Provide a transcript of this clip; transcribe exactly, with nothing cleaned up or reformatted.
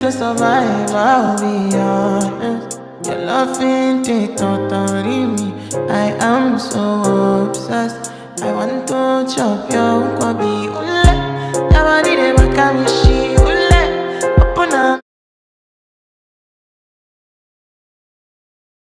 To survive, I'll be honest. Your love ain't it totally me. I am so obsessed. I want to chop your